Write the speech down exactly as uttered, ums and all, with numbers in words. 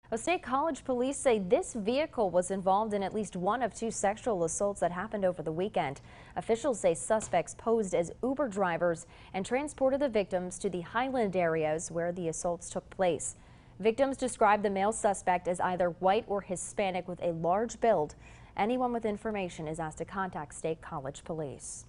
Well, State College police say this vehicle was involved in at least one of two sexual assaults that happened over the weekend. Officials say suspects posed as Uber drivers and transported the victims to the Highland areas where the assaults took place. Victims described the male suspect as either white or Hispanic with a large build. Anyone with information is asked to contact State College police.